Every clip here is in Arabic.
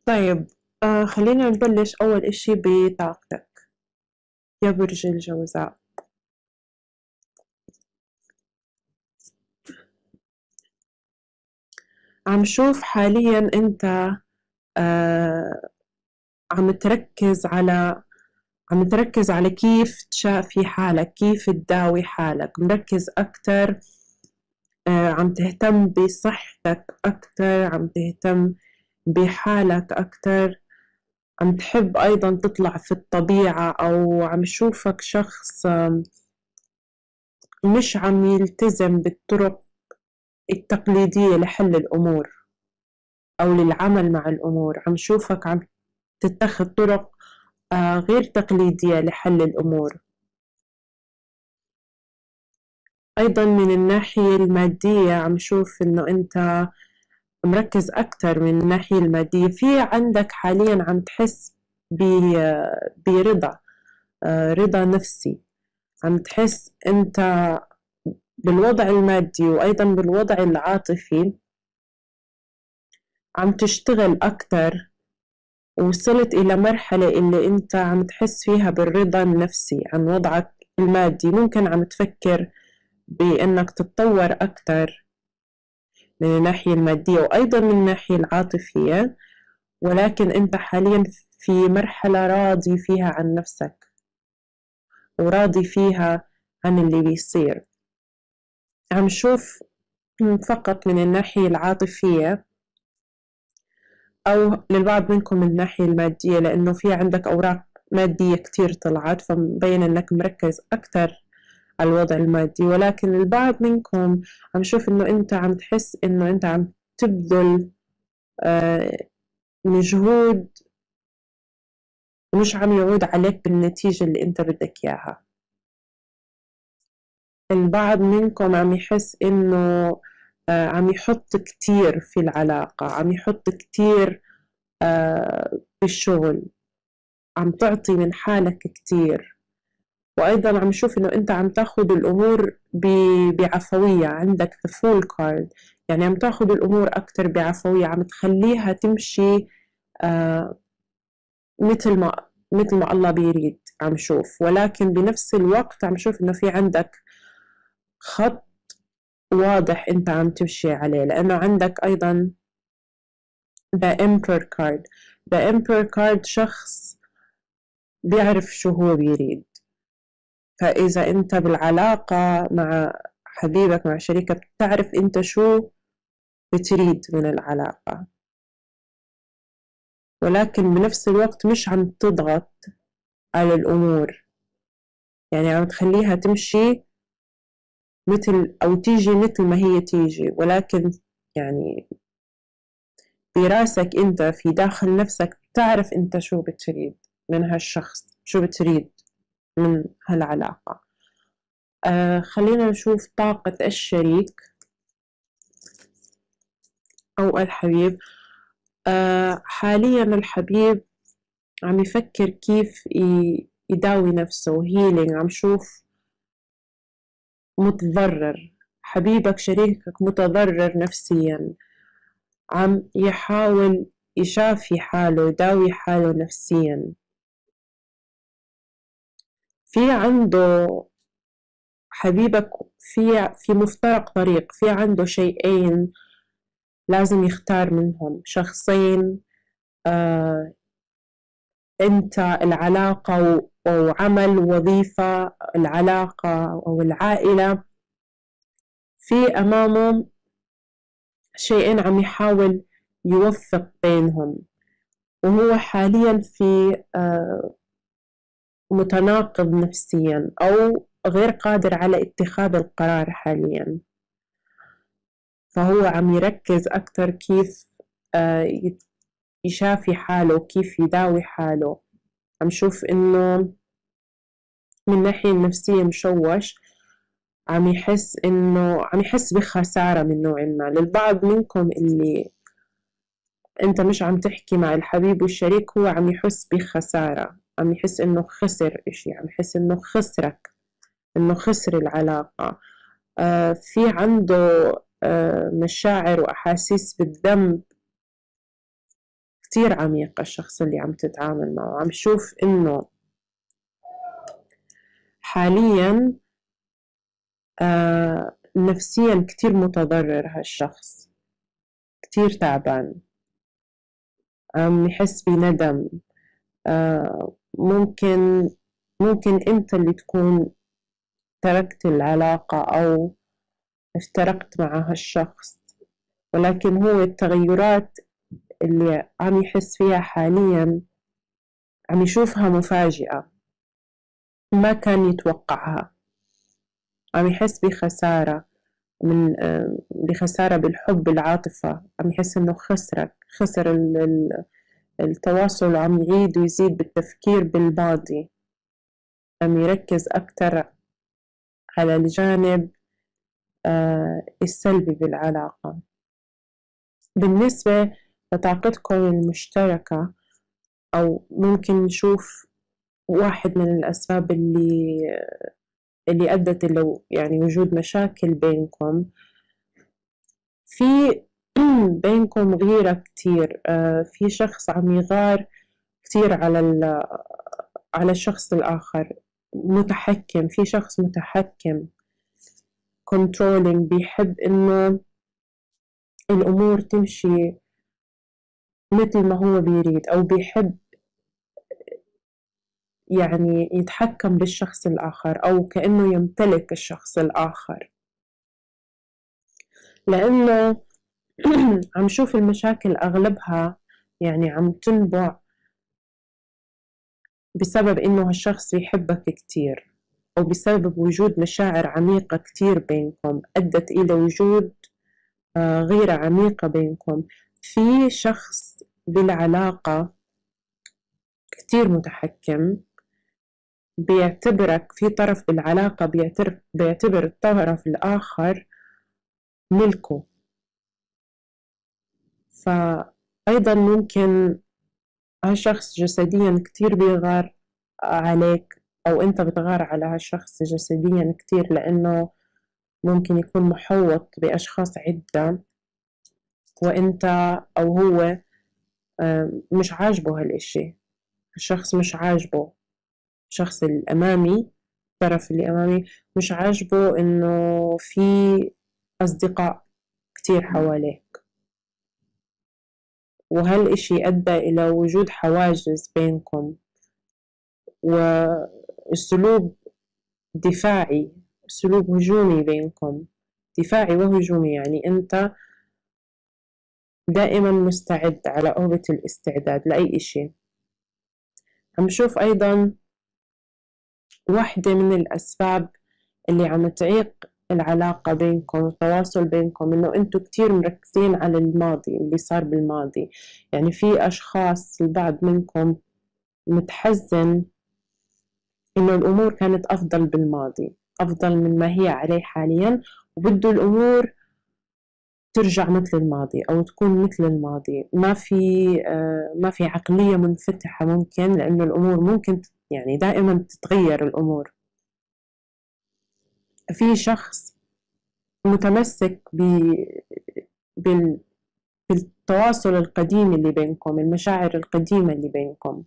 طيب، خلينا نبلش أول إشي بطاقتك يا برج الجوزاء. عم شوف حاليا أنت آه عم تركز على كيف تشافي حالك، كيف تداوي حالك، مركز أكتر. عم تهتم بصحتك أكتر، عم تهتم بحالك أكتر، عم تحب أيضا تطلع في الطبيعة، أو عم شوفك شخص مش عم يلتزم بالطرق التقليدية لحل الأمور أو للعمل مع الأمور. عم شوفك عم تتخذ طرق غير تقليدية لحل الأمور. أيضا من الناحية المادية عم شوف إنه أنت مركز أكتر من الناحية المادية. في عندك حاليا عم تحس برضا، رضا نفسي. عم تحس أنت بالوضع المادي وأيضا بالوضع العاطفي عم تشتغل أكتر، وصلت إلى مرحلة اللي أنت عم تحس فيها بالرضا النفسي عن وضعك المادي. ممكن عم تفكر بأنك تتطور أكتر من الناحية المادية وأيضا من الناحية العاطفية، ولكن أنت حاليا في مرحلة راضي فيها عن نفسك وراضي فيها عن اللي بيصير. عم شوف فقط من الناحية العاطفية، أو للبعض منكم من الناحية المادية، لأنه في عندك أوراق مادية كتير طلعت، فمبين أنك مركز أكتر على الوضع المادي. ولكن البعض منكم عم شوف إنه أنت عم تحس إنه أنت عم تبذل مجهود ومش عم يعود عليك بالنتيجة اللي أنت بدك إياها. البعض منكم عم يحس إنه عم يحط كتير في العلاقة، عم يحط كتير في الشغل، عم تعطي من حالك كتير. وأيضا عم شوف إنه أنت عم تاخد الأمور بعفوية. عندك the full card، يعني عم تاخد الأمور أكتر بعفوية، عم تخليها تمشي آه مثل ما الله بيريد. عم شوف، ولكن بنفس الوقت عم شوف إنه في عندك خط واضح أنت عم تمشي عليه، لأنه عندك أيضا the emperor card. the emperor card شخص بيعرف شو هو بيريد. فإذا أنت بالعلاقة مع حبيبك، مع شريكك، تعرف أنت شو بتريد من العلاقة، ولكن بنفس الوقت مش عم تضغط على الأمور. يعني عم تخليها تمشي أو تيجي مثل ما هي تيجي، ولكن يعني براسك أنت في داخل نفسك تعرف أنت شو بتريد من هالشخص، شو بتريد من هالعلاقة. خلينا نشوف طاقة الشريك أو الحبيب. حاليا الحبيب عم يفكر كيف يداوي نفسه هيلينج. عم شوف متضرر، حبيبك شريكك متضرر نفسيا، عم يحاول يشافي حاله، يداوي حاله نفسيا. في عنده حبيبك في مفترق طريق، في عنده شيئين لازم يختار منهم، شخصين. آه أنت العلاقة وعمل وظيفة، العلاقة أو العائلة، في أمامه شيئين عم يحاول يوفق بينهم. وهو حاليا في متناقض نفسيا أو غير قادر على اتخاذ القرار حاليا. فهو عم يركز أكتر كيف يشافي حاله، كيف يداوي حاله. عم شوف إنه من الناحية النفسية مشوش، عم يحس بخسارة من نوع ما. للبعض منكم اللي أنت مش عم تحكي مع الحبيب والشريك، هو عم يحس بخسارة، عم يحس إنه خسر إشي، عم يحس إنه خسرك، إنه خسر العلاقة. في عنده مشاعر وأحاسيس بالذنب كتير عميق الشخص اللي عم تتعامل معه. عم شوف إنه حاليا نفسيا كتير متضرر هالشخص، كتير تعبان، عم يحس بندم. ممكن أنت اللي تكون تركت العلاقة أو افترقت مع هالشخص، ولكن هو التغيرات اللي عم يحس فيها حاليا عم يشوفها مفاجئة، ما كان يتوقعها. عم يحس بخسارة بخسارة بالحب، العاطفة. عم يحس إنه خسر التواصل، وعم يعيد ويزيد بالتفكير بالماضي. عم يركز أكتر على الجانب السلبي بالعلاقة. بالنسبة لطاقتكم المشتركة، أو ممكن نشوف واحد من الأسباب اللي أدت لو يعني وجود مشاكل بينكم، في بينكم غيرة كتير. في شخص عم يغار كتير على الشخص الآخر، متحكم. في شخص متحكم controlling، بيحب إنه الأمور تمشي مثل ما هو بيريد، أو بيحب يعني يتحكم بالشخص الآخر، أو كأنه يمتلك الشخص الآخر. لأنه عم شوف المشاكل أغلبها يعني عم تنبع بسبب إنه هالشخص يحبك كتير، أو بسبب وجود مشاعر عميقة كتير بينكم أدت إلى وجود غيرة عميقة بينكم. في شخص بالعلاقة كتير متحكم، بيعتبرك في طرف بالعلاقة بيعتبر الطرف الآخر ملكه. فأيضا ممكن هالشخص جسديا كتير بيغار عليك، أو أنت بتغار على هالشخص جسديا كتير، لأنه ممكن يكون محوط بأشخاص عدة، وأنت أو هو مش عاجبه هالإشي. الشخص مش عاجبه، الشخص الأمامي، الطرف اللي أمامي مش عاجبه إنه في أصدقاء كتير حواليك، وهالإشي أدى إلى وجود حواجز بينكم، والسلوك دفاعي، سلوك هجومي بينكم. دفاعي وهجومي، يعني أنت دائما مستعد، على أوبة الاستعداد لأي إشي. عم شوف أيضا واحدة من الأسباب اللي عم تعيق العلاقة بينكم والتواصل بينكم، إنه أنتوا كتير مركزين على الماضي، اللي صار بالماضي. يعني في أشخاص، البعض منكم متحزن إنه الأمور كانت أفضل بالماضي، أفضل من ما هي عليه حاليا، وبده الأمور ترجع مثل الماضي أو تكون مثل الماضي. ما في عقلية منفتحة ممكن، لأنه الأمور ممكن يعني دائما تتغير الأمور. في شخص متمسك بال... بالتواصل القديم اللي بينكم، المشاعر القديمة اللي بينكم.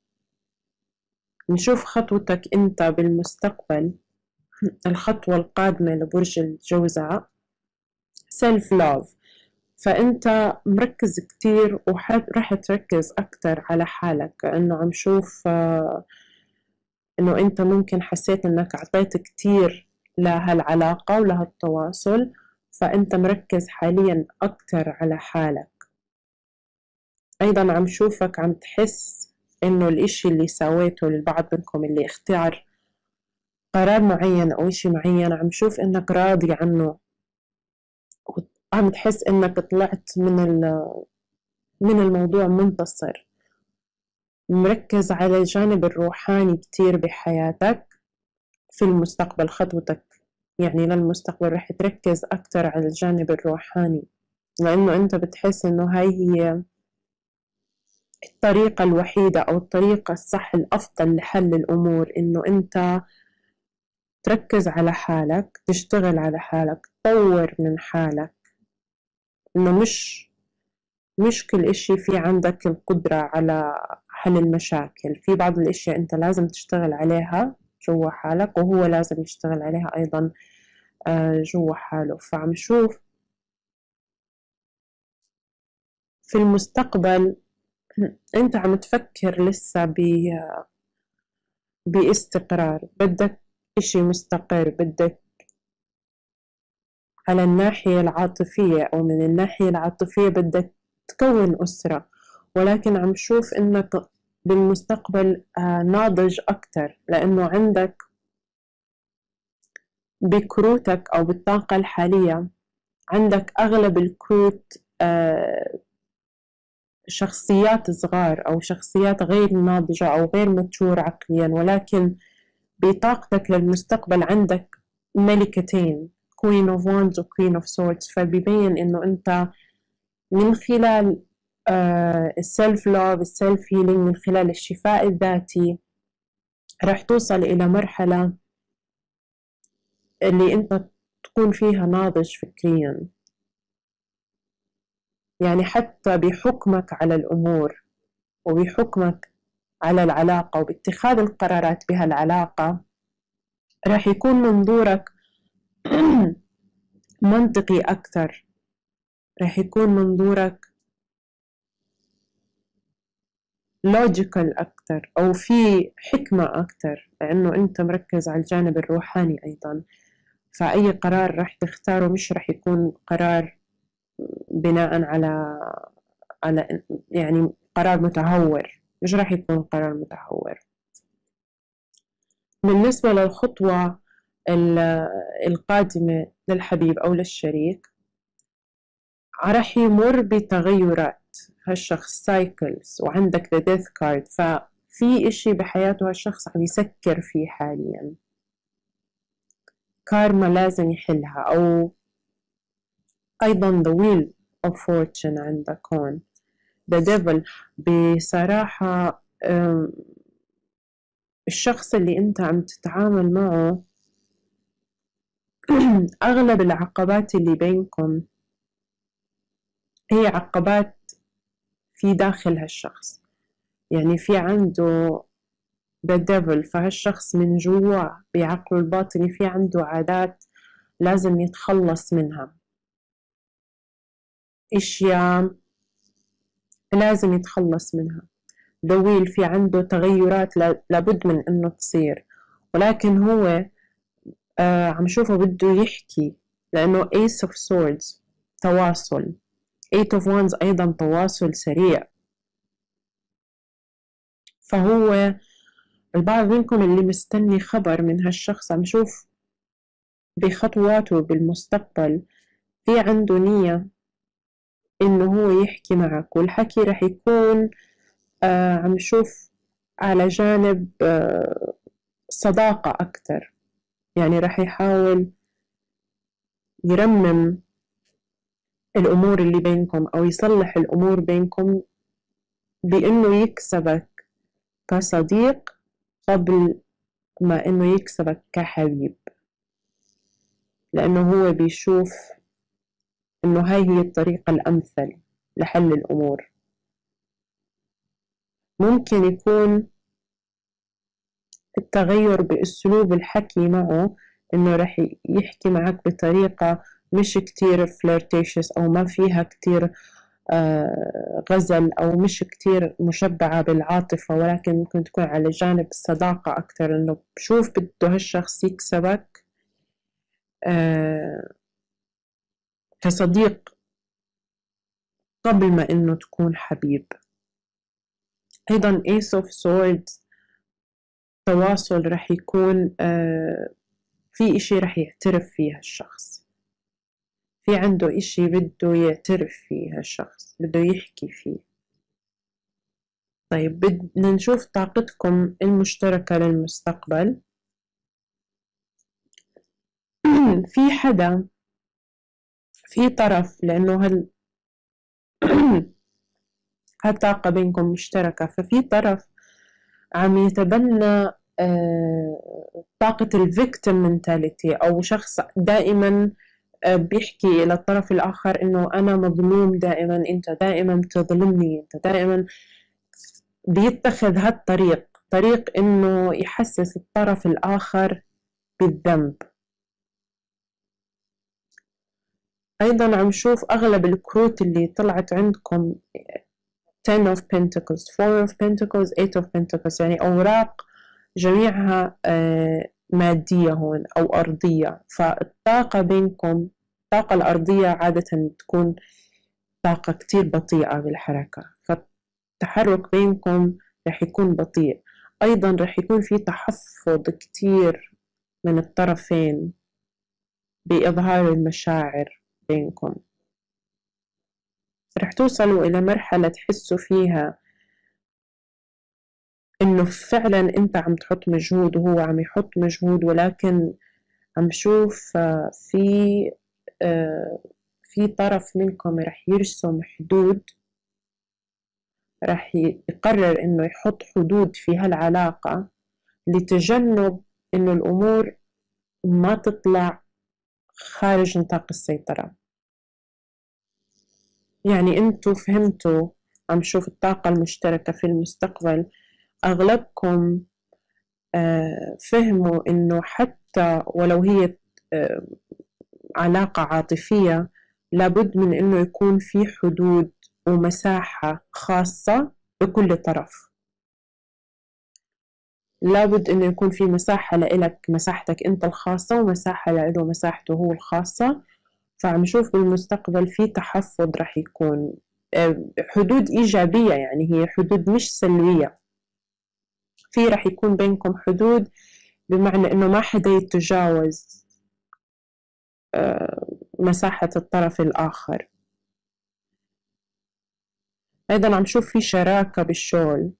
نشوف خطوتك أنت بالمستقبل، الخطوة القادمة لبرج الجوزاء سيلف لوف. فأنت مركز كتير، ورح تركز أكتر على حالك، كأنه عم شوف إنه أنت ممكن حسيت إنك عطيت كتير لهالعلاقة ولهالتواصل، فأنت مركز حاليا أكتر على حالك. أيضا عم شوفك عم تحس إنه الإشي اللي سويته، للبعض منكم اللي اختار قرار معين أو إشي معين، عم شوف إنك راضي عنه، وعم تحس إنك طلعت من الموضوع منتصر. مركز على الجانب الروحاني كتير بحياتك. في المستقبل خطوتك يعني للمستقبل رح تركز أكتر على الجانب الروحاني، لأنه أنت بتحس إنه هاي هي الطريقة الوحيدة أو الطريقة الصح الأفضل لحل الأمور، إنه أنت تركز على حالك، تشتغل على حالك، تطور من حالك. إنه مش كل إشي في عندك القدرة على حل المشاكل. في بعض الأشياء أنت لازم تشتغل عليها جوا حالك، وهو لازم يشتغل عليها أيضا جوا حاله. فعم شوف في المستقبل أنت عم تفكر لسه باستقرار، بدك إشي مستقر، بدك على الناحية العاطفية أو من الناحية العاطفية بدك تكون أسرة، ولكن عم شوف إنك بالمستقبل ناضج أكتر، لأنه عندك بكروتك أو بالطاقة الحالية عندك أغلب الكروت شخصيات صغار أو شخصيات غير ناضجة أو غير متشور عقليا، ولكن بطاقتك للمستقبل عندك ملكتين، Queen of Wands و Queen of Swords. فبيبين إنه أنت من خلال السيلف لوف، السيلف هيلينج، من خلال الشفاء الذاتي رح توصل إلى مرحلة اللي أنت تكون فيها ناضج فكريا. يعني حتى بحكمك على الأمور وبحكمك على العلاقة وباتخاذ القرارات بهالعلاقة رح يكون منظورك منطقي أكثر، رح يكون منظورك لوجيكال أكثر أو في حكمة أكثر، لأنه أنت مركز على الجانب الروحاني أيضا. فأي قرار رح تختاره مش رح يكون قرار بناء على يعني قرار متهور، مش رح يكون قرار متهور. بالنسبة للخطوة القادمة للحبيب أو للشريك، رح يمر بتغيرات هالشخص، سايكلز، وعندك the death card. ففي إشي بحياته هالشخص عم يسكر فيه حاليا، كارما لازم يحلها. أو أيضا the wheel of fortune عندك هون the devil. بصراحة الشخص اللي أنت عم تتعامل معه أغلب العقبات اللي بينكم هي عقبات في داخل هالشخص، يعني في عنده the devil. فهالشخص من جوا بعقله الباطني في عنده عادات لازم يتخلص منها، أشياء لازم يتخلص منها. دويل في عنده تغيرات لابد من إنه تصير، ولكن هو عم شوفه بده يحكي، لأنه Ace of Swords تواصل، Eight of Wands أيضا تواصل سريع. فهو البعض منكم اللي مستني خبر من هالشخص عم شوف بخطواته بالمستقبل في عنده نية إنه هو يحكي معك، والحكي رح يكون عم شوف على جانب صداقة أكتر. يعني رح يحاول يرمم الأمور اللي بينكم أو يصلح الأمور بينكم بإنه يكسبك كصديق قبل ما إنه يكسبك كحبيب، لأنه هو بيشوف إنه هاي هي الطريقة الأمثل لحل الأمور. ممكن يكون التغير بأسلوب الحكي معه، إنه رح يحكي معك بطريقة مش كتير flirtatious أو ما فيها كتير غزل أو مش كتير مشبعة بالعاطفة، ولكن ممكن تكون على جانب الصداقة أكتر، إنه بشوف بده هالشخص يكسبك كصديق قبل ما إنه تكون حبيب. أيضا Ace of Swords تواصل رح يكون في إشي رح يعترف فيه الشخص، في عنده إشي بده يعترف فيه الشخص، بده يحكي فيه. طيب بدنا نشوف طاقتكم المشتركة للمستقبل. في حدا، في طرف، لأنه هالطاقة بينكم مشتركة، ففي طرف عم يتبنى طاقة الفيكتيم منتاليتي، أو شخص دائما بيحكي للطرف الآخر إنه أنا مظلوم دائما، أنت دائما تظلمني، أنت دائما، بيتخذ هالطريق طريق إنه يحسس الطرف الآخر بالذنب. أيضا عم شوف أغلب الكروت اللي طلعت عندكم 10 of Pentacles, 4 of Pentacles, 8 of Pentacles، يعني أوراق جميعها مادية هون أو أرضية. فالطاقة بينكم، الطاقة الأرضية عادة تكون طاقة كتير بطيئة بالحركة، فالتحرك بينكم رح يكون بطيء. أيضا رح يكون في تحفظ كتير من الطرفين بإظهار المشاعر بينكم. رح توصلوا إلى مرحلة تحسوا فيها إنه فعلا أنت عم تحط مجهود وهو عم يحط مجهود، ولكن عم شوف في طرف منكم رح يرسم حدود، رح يقرر إنه يحط حدود في هالعلاقة لتجنب إنه الأمور ما تطلع خارج نطاق السيطرة. يعني أنتوا فهمتوا، عم شوف الطاقة المشتركة في المستقبل، أغلبكم فهموا إنه حتى ولو هي علاقة عاطفية لابد من إنه يكون في حدود ومساحة خاصة لكل طرف. لابد إنه يكون في مساحة لإلك، مساحتك أنت الخاصة، ومساحة لإله مساحته هو الخاصة. فعم نشوف بالمستقبل في تحفظ رح يكون، حدود إيجابية، يعني هي حدود مش سلبية. في رح يكون بينكم حدود بمعنى إنه ما حدا يتجاوز مساحة الطرف الآخر. أيضا عم شوف في شراكة بالشغل،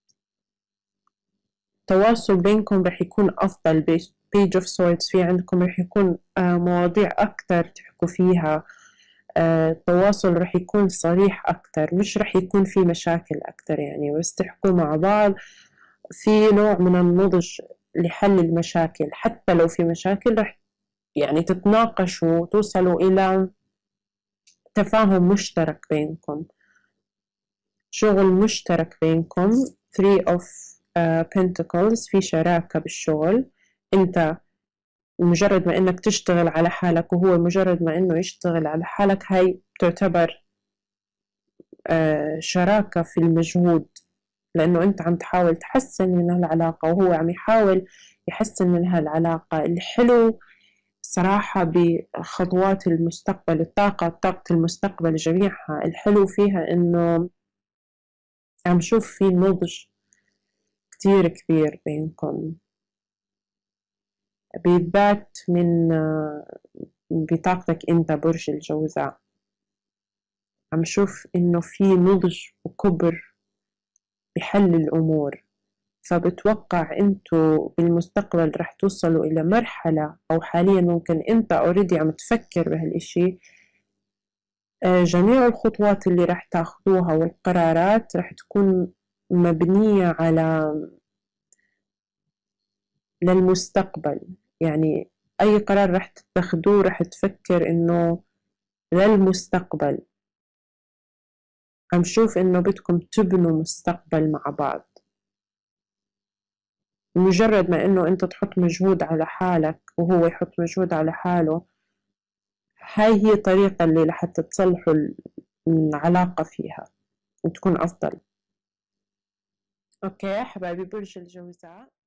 التواصل بينكم رح يكون أفضل. Page of Swords في عندكم رح يكون مواضيع أكتر تحكوا فيها، التواصل رح يكون صريح أكتر، مش رح يكون في مشاكل أكتر، يعني بس تحكوا مع بعض في نوع من النضج لحل المشاكل. حتى لو في مشاكل رح يعني تتناقشوا وتوصلوا إلى تفاهم مشترك بينكم، شغل مشترك بينكم. 3 of Pentacles في شراكة بالشغل. أنت مجرد ما إنك تشتغل على حالك وهو مجرد ما إنه يشتغل على حالك، هاي تعتبر شراكة في المجهود، لأنه أنت عم تحاول تحسن من هالعلاقة وهو عم يحاول يحسن من هالعلاقة. الحلو صراحة بخطوات المستقبل، طاقة المستقبل جميعها، الحلو فيها إنه عم شوف في نضج كتير كبير بينكم، بالذات من بطاقتك أنت برج الجوزاء. عم شوف إنه في نضج وكبر بحل الأمور. فبتوقع أنتوا بالمستقبل رح توصلوا إلى مرحلة، أو حاليا ممكن أنت أوريدي عم تفكر بهالإشي. جميع الخطوات اللي رح تاخدوها والقرارات رح تكون مبنية على للمستقبل. يعني أي قرار رح تتخذوه رح تفكر إنه للمستقبل. عم شوف إنه بدكم تبنوا مستقبل مع بعض. مجرد ما إنه أنت تحط مجهود على حالك وهو يحط مجهود على حاله، هاي هي الطريقة اللي لحتى تصلحوا العلاقة فيها وتكون أفضل. أوكي يا حبايبي برج الجوزاء،